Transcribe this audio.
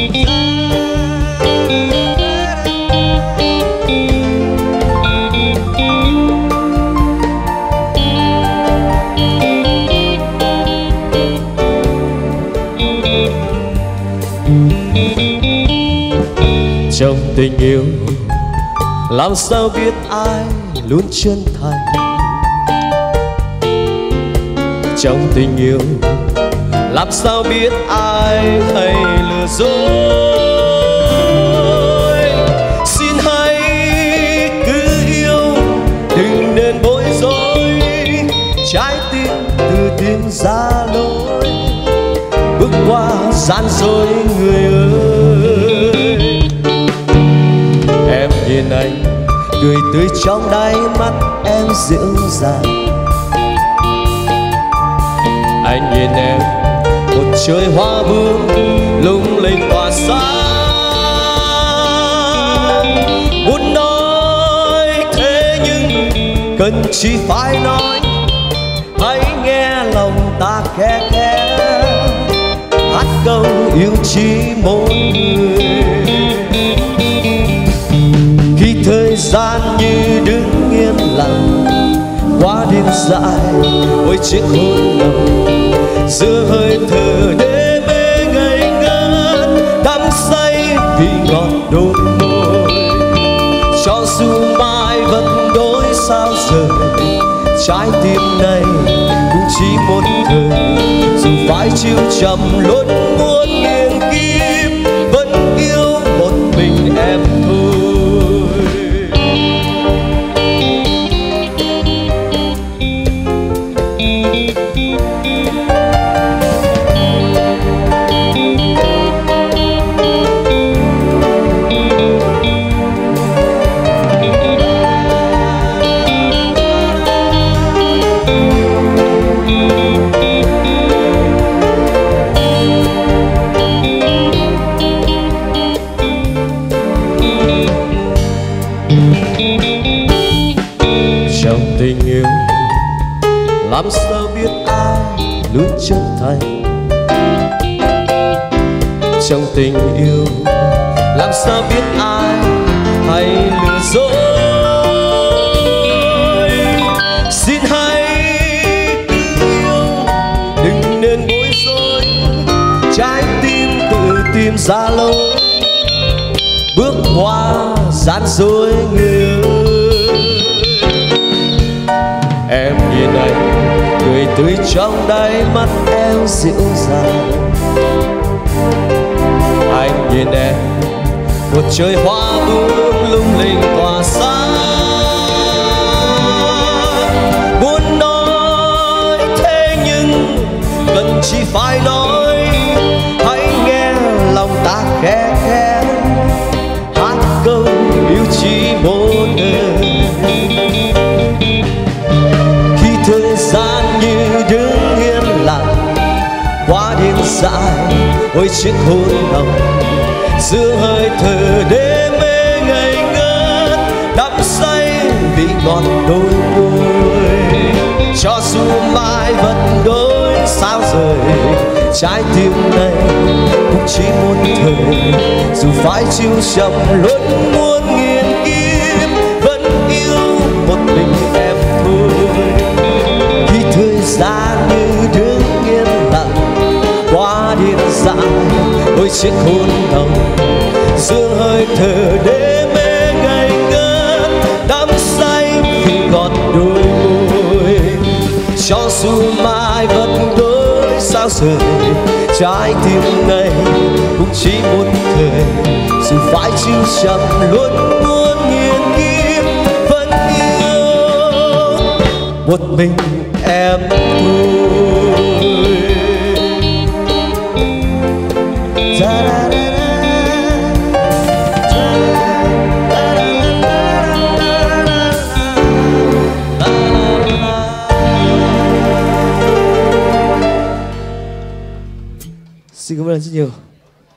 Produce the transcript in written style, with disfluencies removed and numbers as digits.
Trong tình yêu làm sao biết ai luôn chân thành. Trong tình yêu làm sao biết ai hay lừa dối. Xin hãy cứ yêu, đừng nên bối rối. Trái tim từ tim ra lối, bước qua gian dối người ơi. Em nhìn anh cười tươi trong đáy mắt em dịu dàng. Anh nhìn em một trời hoa bướm lung linh tỏa sáng. Muốn nói thế nhưng cần chỉ phải nói. Hãy nghe lòng ta khẽ khẽ hát câu yêu chỉ một người. Khi thời gian như đứng yên lặng qua đêm dài, ôi chiếc hôn nồng giữa hơi thở đê mê ngây ngất, đắm say vì ngọt đôi môi. Cho dù mai vẫn đôi sao rời, trái tim này cũng chỉ một thời. Dù phải chịu trầm luôn muôn nghìn kiếp, vẫn yêu một mình em thôi. Trong tình yêu làm sao biết ai luôn chân thành. Trong tình yêu làm sao biết ai hay lừa dối. Xin hãy cứ yêu, đừng nên bối rối. Trái tim tự tìm ra lối, bước qua gian dối người ơi. Em nhìn anh cười tươi trong đáy mắt em dịu dàng. Anh nhìn em một trời hoa bướm lung linh tỏa sáng. Muốn nói thế nhưng cần chỉ phải nói. Hãy nghe lòng ta khẽ khẽ hát câu yêu chỉ một đời. Thời gian như đứng yên lặng qua đêm dài, ôi chiếc hôn nồng giữa hơi thở đê mê ngây ngất, đắm say vì ngọt đôi môi. Cho dù mai vẫn đôi sao rời, trái tim này cũng chỉ một thời. Dù phải chịu trầm luôn muôn nghìn kiếp, vẫn yêu một mình em thôi. Thời gian như đứng yên lặng qua đêm dài, ôi chiếc hôn nồng giữa hơi thở đê mê ngây ngất, đắm say vì ngọt đôi môi. Cho dù mai vẫn đôi sao rời, trái tim này cũng chỉ một thời. Dù phải chịu trầm luôn muôn nghìn kiếp, vẫn yêu một mình em thôi. Xin cảm ơn rất nhiều.